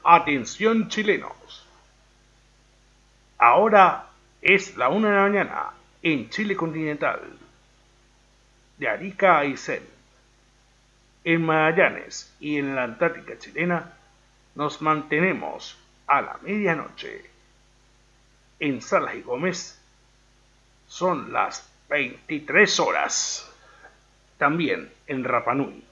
Atención chilenos. Ahora es la 1 de la mañana en Chile continental. De Arica a Aysén. En Magallanes y en la Antártica chilena nos mantenemos a la medianoche. En Salas y Gómez son las 23 horas. También en Rapa Nui